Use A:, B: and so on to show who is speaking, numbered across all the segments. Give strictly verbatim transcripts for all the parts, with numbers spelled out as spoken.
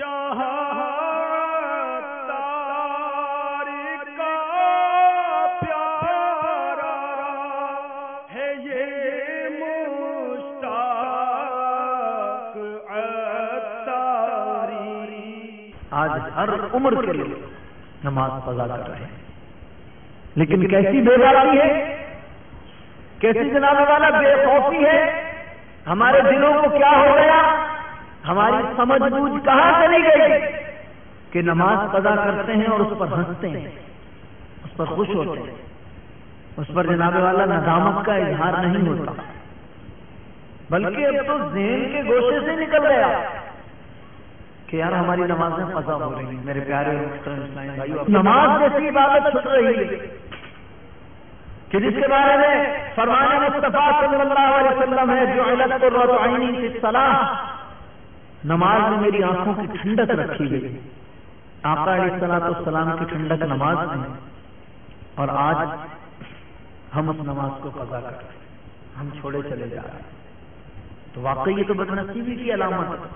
A: شاہ
B: آج ہر عمر کے لوگ نماز قضا کر رہے ہیں، لیکن کیسی بے داری ہے، کیسی جناب والا بے خوفی ہے، ہمارے دلوں کو کیا ہو گیا، ہماری سمجھ بوجھ کہاں چلی گئی کہ نماز قضا کرتے ہیں اور اس پر ہنستے ہیں، اس پر خوش ہوتے ہیں، اس پر جناب والا ندامت کا اظہار نہیں ہوتا، بلکہ اب تو ذہن کے گوشے سے نکل گیا کہ یار ہماری نمازیں قضا ہو رہی ہیں۔ میرے پیارے محترم اسلامی بھائیو، نماز جیسی عبادت چھٹ رہی ہے کہ جس کے بارے میں فرمان مصطفیٰ صلی اللہ علیہ وسلم ہے، جعلت قرۃ عینی فی الصلاۃ، نماز میں میری آنکھوں کی ٹھنڈک رکھی گئی۔ آقا علیہ الصلوۃ والسلام کی ٹھنڈک نماز میں، اور آج ہم اس نماز کو قضا کر رہے ہیں، ہم چھوڑے چلے جا رہے ہیں، تو واقعی یہ تو بدنصیبی کی علامت ہے۔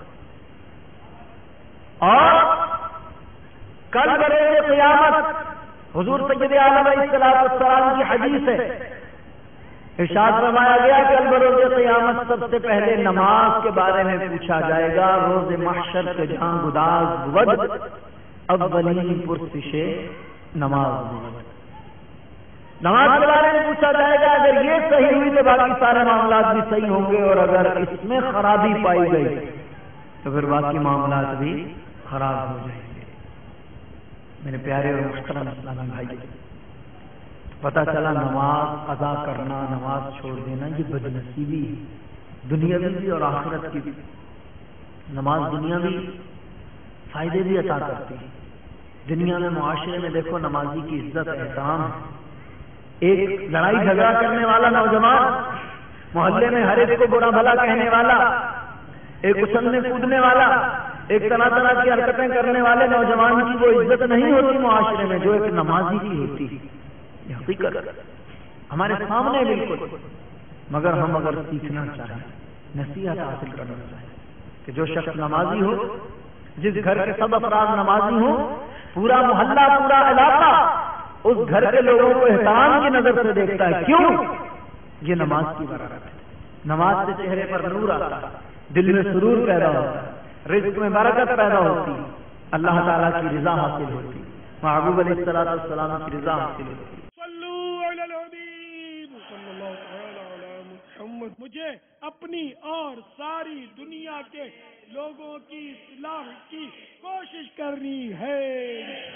B: اور کل بروز قیامت حضور سید عالم علیہ الصلوۃ والسلام کی حدیث ہے، ارشاد فرمایا گیا کہ کل بروز قیامت سب سے پہلے نماز کے بارے میں پوچھا جائے گا۔ روز محشر کے جہاں گداز بود اولین پرسش نماز بود، نماز کے بارے میں پوچھا جائے گا۔ اگر یہ صحیح ہوئی تو باقی سارے معاملات بھی صحیح ہوں گے، اور اگر اس میں خرابی پائی گئی تو پھر باقی معاملات بھی خراب ہو جائیں گے۔ میرے پیارے اور محترم اسلامی بھائی، پتہ چلا نماز قضا کرنا، نماز چھوڑ دینا یہ بدنصیبی ہے، دنیاوی بھی اور آخرت کی بھی۔ نماز دنیاوی فائدے بھی عطا کرتی ہے، دنیا میں معاشرے میں دیکھو نمازی کی عزت احترام ہے۔ ایک لڑائی جھگڑا کرنے والا نوجوان، محلے میں ہر ایک کو برا بھلا کہنے والا، ایک اچھلنے کودنے والا، ایک طرح طرح کی حرکتیں کرنے والے نوجوان کی وہ عزت نہیں ہوتی معاشرے میں جو ایک نمازی کی ہوتی ہے۔ یہ حقیقت ہمارے سامنے بالکل، مگر ہم اگر سیکھنا چاہیں، نصیحت حاصل کرنا چاہیں کہ جو شخص نمازی ہو، جس گھر کے سب افراد نمازی ہوں، پورا محلہ پورا علاقہ اس گھر کے لوگوں کو احترام کی نظر سے دیکھتا ہے۔ کیوں؟ یہ نماز کی برکت ہے۔ نماز سے چہرے پر نور آتا ہے، دل میں سرور پیدا ہوتا ہے، رزق میں برکت پیدا ہوتی ہے، اللہ تعالیٰ کی رضا حاصل ہوتی ہے، محبوب علیہ الصلوۃ والسلام کی رضا حاصل ہوتی ہے۔
A: صلو علی الحبیب صلی اللہ تعالی علی محمد۔ مجھے اپنی اور ساری دنیا کے لوگوں کی اصلاح کی کوشش کرنی ہے۔